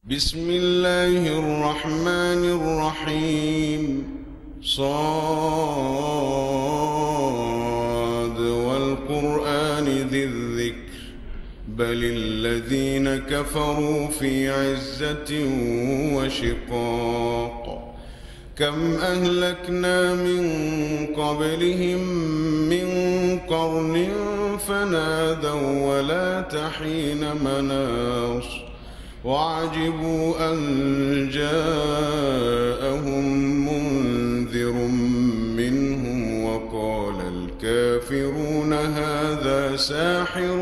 بسم الله الرحمن الرحيم صاد والقرآن ذي الذكر بل الذين كفروا في عزة وشقاق كم أهلكنا من قبلهم من قرن فنادوا ولا تحين مناص وعجبوا أن جاءهم منذر منهم وقال الكافرون هذا ساحر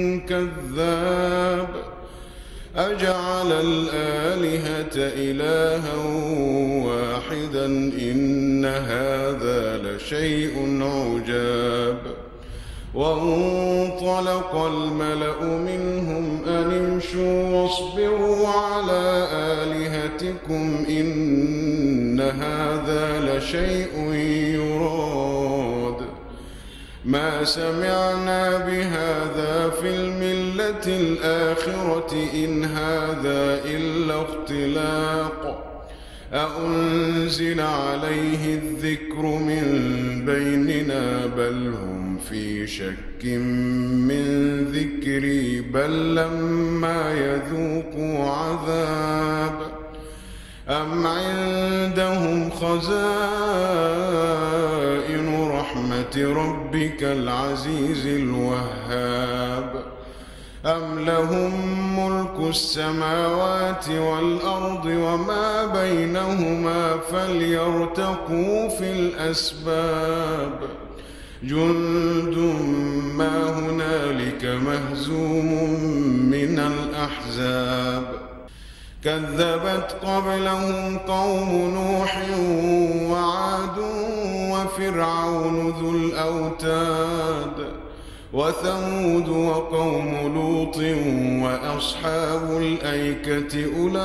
كذاب أجعل الآلهة إلها واحدا إن هذا لشيء عجاب وانطلق الملأ منهم أن امشوا واصبروا على آلهتكم إن هذا لشيء يراد ما سمعنا بهذا في الملة الآخرة إن هذا إلا اختلاق أأنزل عليه الذكر من بيننا بل هم في شك من ذكري بل لما يذوقوا عذاب أم عندهم خزائن رحمة ربك العزيز الوهاب أم لهم ملك السماوات والأرض وما بينهما فليرتقوا في الأسباب جند ما هنالك مهزوم من الأحزاب كذبت قبلهم قوم نوح وعاد وفرعون ذو الأوتاد وثمود وقوم لوط وأصحاب الأيكة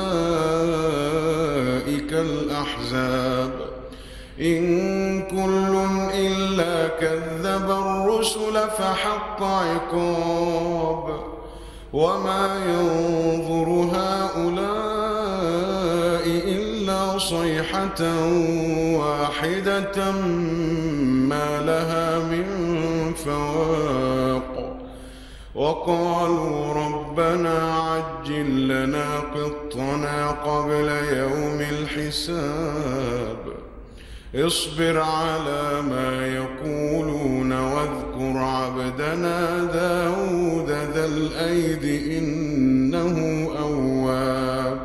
أولئك الأحزاب إن كل إلا كذب الرسل فحق عقاب وما ينظر هؤلاء إلا صيحة واحدة ما لها من فواق وقالوا ربنا عجل لنا قطنا قبل يوم الحساب اصبر على ما يقولون واذكر عبدنا داود ذا الأيد إنه أواب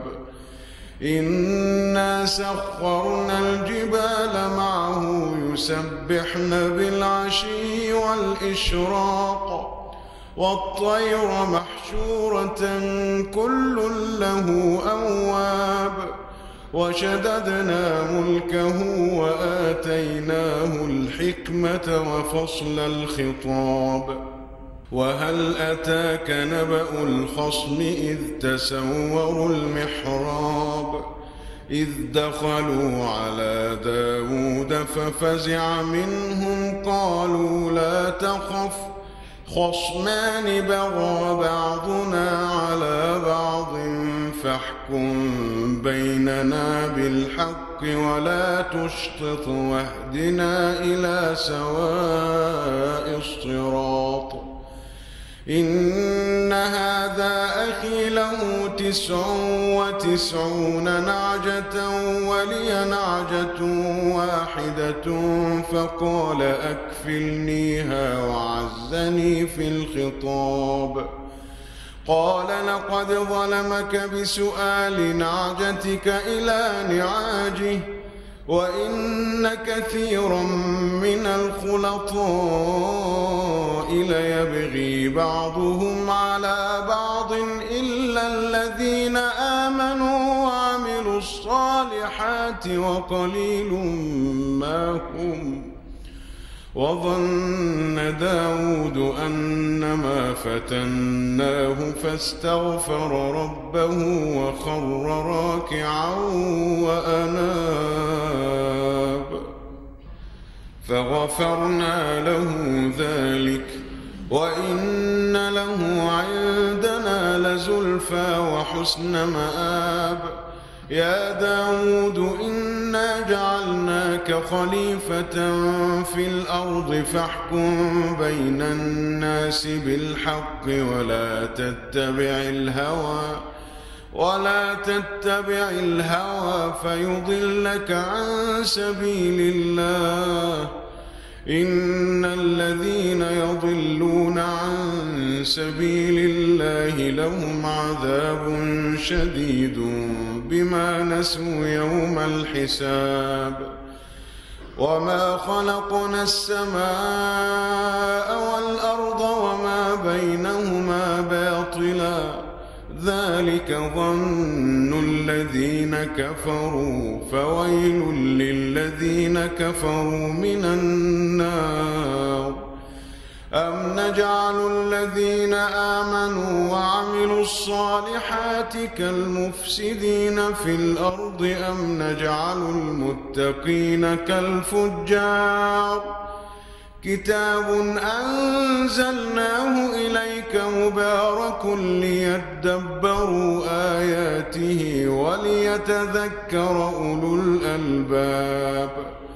إنا سخرنا الجبال معه يسبحن بالعشي والإشراق والطير محشورة كل له أواب وشددنا ملكه وآتيناه الحكمة وفصل الخطاب وهل أتاك نبأ الخصم إذ تسوروا المحراب إذ دخلوا على داود ففزع منهم قالوا لا تخف خصمان بغى بعضنا على بعض فاحكم بيننا بالحق ولا تشطط واهدنا إلى سواء الصراط إن هذا أخي له 99 نعجة ولي نعجة واحدة فقال أكفلنيها وعزني في الخطاب قال لقد ظلمك بسؤال نعجتك إلى نعاجه وإن كثيرا من الخلطاء ليبغي بعضهم على بعض إلا الذين آمنوا وعملوا الصالحات وقليل ما هم وظن داود أنما فتناه فاستغفر ربه وخر راكعا وأناب فغفرنا له ذلك وإن له عندنا لزلفى وحسن مآب. يا داود إنا جعلناك خليفة في الأرض فاحكم بين الناس بالحق ولا تتبع الهوى فيضلك عن سبيل الله. إن الذين يضلون عن سبيل الله لهم عذاب شديد بما نسوا يوم الحساب. وما خلقنا السماء والأرض وما بينهما باطلا ذلك ظن الذين كفروا فويل للذين كفروا من النار. أم نجعل الذين آمنوا وعملوا الصالحات كالمفسدين في الأرض أم نجعل المتقين كالفجار. كتاب أنزلناه إليك مبارك ليدبروا آياته وليتذكر أولو الألباب.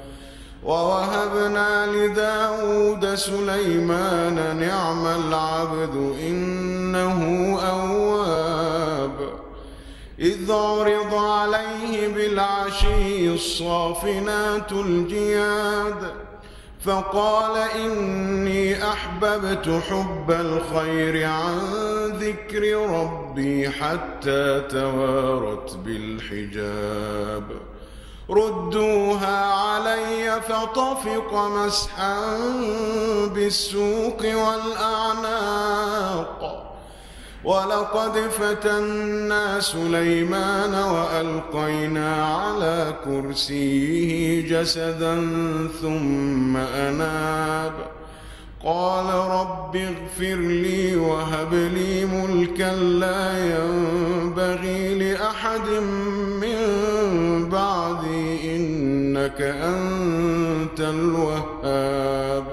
ووهبنا لداود سليمان نعم العبد إنه أواب. إذ عرض عليه بالعشي الصافنات الجياد فقال إني أحببت حب الخير عن ذكر ربي حتى توارت بالحجاب. ردوها علي فطفق مسحا بالسوق والأعناق. ولقد فتنا سليمان وألقينا على كرسيه جسدا ثم أناب. قال رب اغفر لي وهب لي ملكا لا ينبغي لأحد من بعدي إنك أنت الوهاب.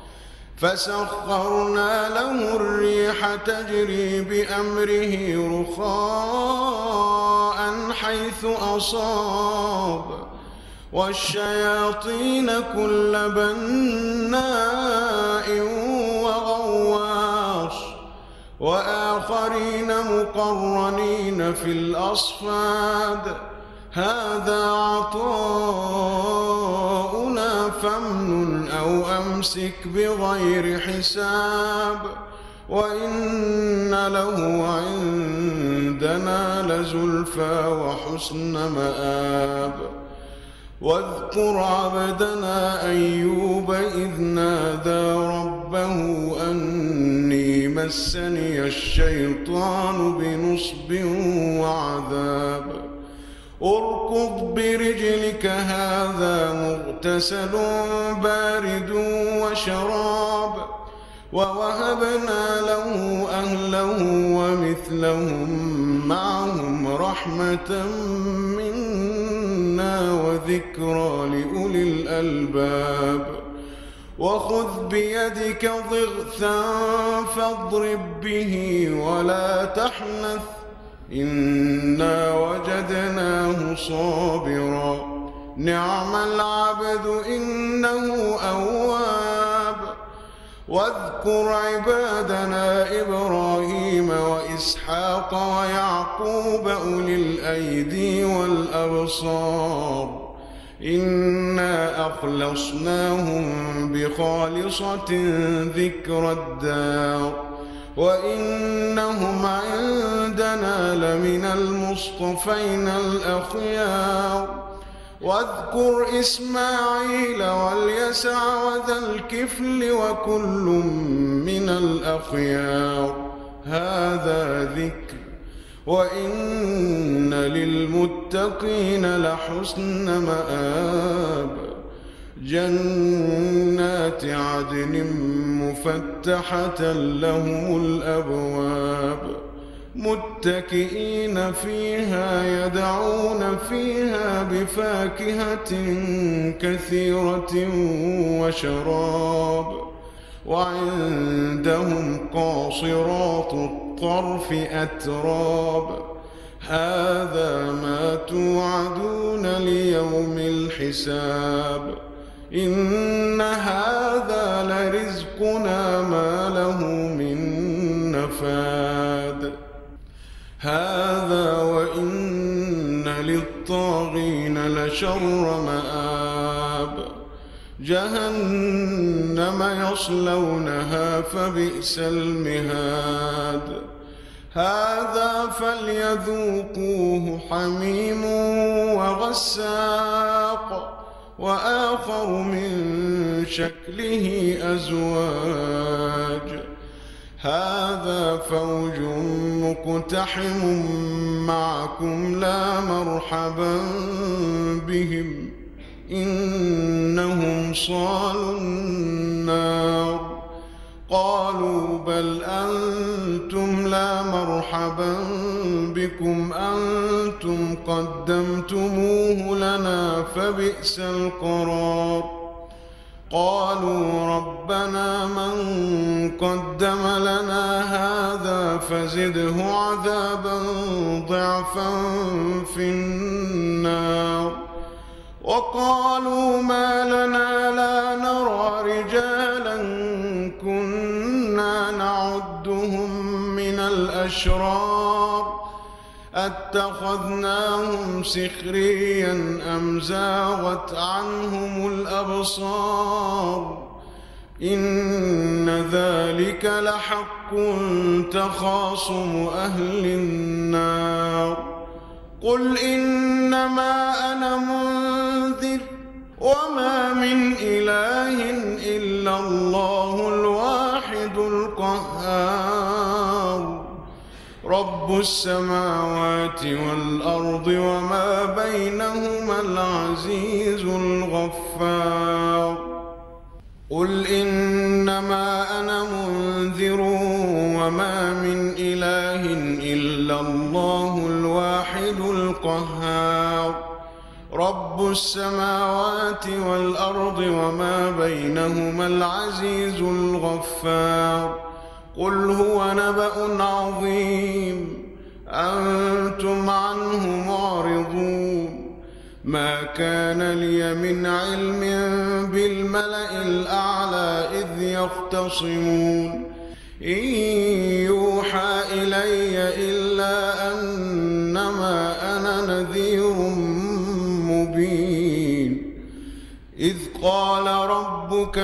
فسخرنا له الريح تجري بأمره رخاء حيث أصاب والشياطين كل بناء وغواص وآخرين مقرنين في الأصفاد. هذا عطاؤنا فامنن أو أمسك بغير حساب. وإن له عندنا لزلفى وحسن مآب. واذكر عبدنا أيوب إذ نادى ربه أني مسني الشيطان بنصب وعذاب. اركض برجلك هذا مغتسل بارد وشراب. ووهبنا له أهله ومثلهم معهم رحمة منا وذكرى لأولي الألباب. وخذ بيدك ضغثا فاضرب به ولا تحنث إنا وجدناه صابرا نعم العبد إنه أواب. واذكر عبادنا إبراهيم وإسحاق ويعقوب أولي الأيدي والأبصار إنا أخلصناهم بخالصة ذكر الدار وإنهم عندنا لمن المصطفين الأخيار. واذكر إسماعيل واليسع وذا الكفل وكل من الأخيار هذا ذكر وإن للمتقين لحسن مآب. جنات عدن مفتحة لهم الأبواب متكئين فيها يدعون فيها بفاكهة كثيرة وشراب. وعندهم قاصرات الطرف أتراب هذا ما توعدون ليوم الحساب إن هذا لرزقنا ما له من نفاد هذا وإن للطاغين لشر مآب جهنم يصلونها فبئس المهاد هذا فليذوقوه حميم وغساق وآخر من شكله أزواج هذا فوج مقتحم معكم لا مرحبا بهم إنهم صالوا النار قالوا بل أنتم لا مرحبا بكم أنتم قدمتموه لنا فبئس القرار قالوا ربنا من قدم لنا هذا فزده عذابا ضعفا في النار وقالوا ما لنا لا نرى رجالا كنا نعدهم من الأشرار أتخذناهم سخريا أم زاغت عنهم الأبصار إن ذلك لحق تخاصم أهل النار قل إنما أنا منذر وما من إله إلا الله الواحد القهار رب السماوات والأرض وما بينهما العزيز الغفار قل إنما أنا منذر وما من إله إلا الله الواحد القهار رب السماوات والأرض وما بينهما العزيز الغفار قل هو نبأ عظيم أنتم عنه معرضون ما كان لي من علم بالملأ الأعلى إذ يختصمون إن يوحى إلي إلا أنما أنا نذير مبين إذ قال ربك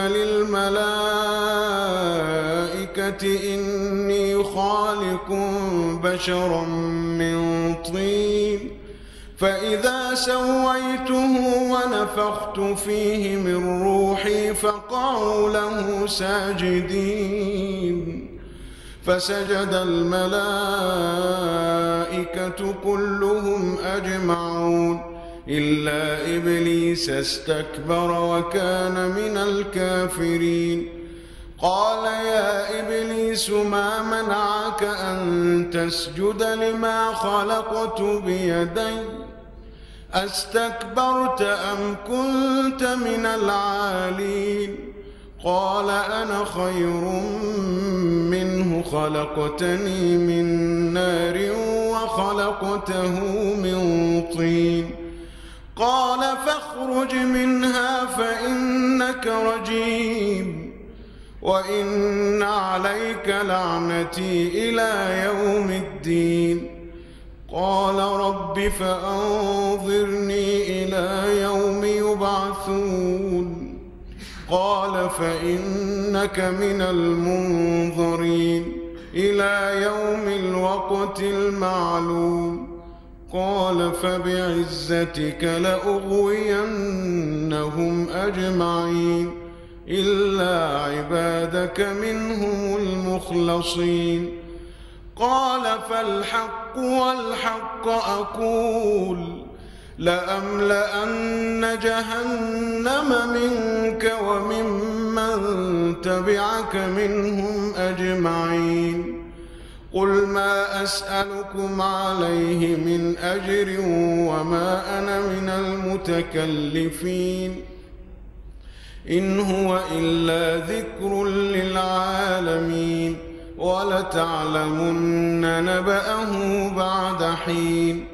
للملائكة إني خالق بشرا من طين فإذا سويته ونفخت فيه من روحي فقعوا له ساجدين فسجد الملائكة كلهم أجمعون إلا إبليس استكبر وكان من الكافرين قال يا إبليس ما منعك أن تسجد لما خلقت بيدي أستكبرت أم كنت من العالين قال أنا خير منه خلقتني من نار وخلقته من طين قال فاخرج منها فإنك رجيم وإن عليك لعنتي إلى يوم الدين قال رب فأنظرني إلى يوم يبعثون قال فإنك من المنظرين إلى يوم الوقت المعلوم قال فبعزتك لأغوينهم أجمعين إلا عبادك منهم المخلصين قال فالحق والحق أقول لأملأن جهنم منك وممن تبعك منهم أجمعين قل ما أسألكم عليه من أجر وما أنا من المتكلفين إن هو إلا ذكر للعالمين ولتعلمن نبأه بعد حين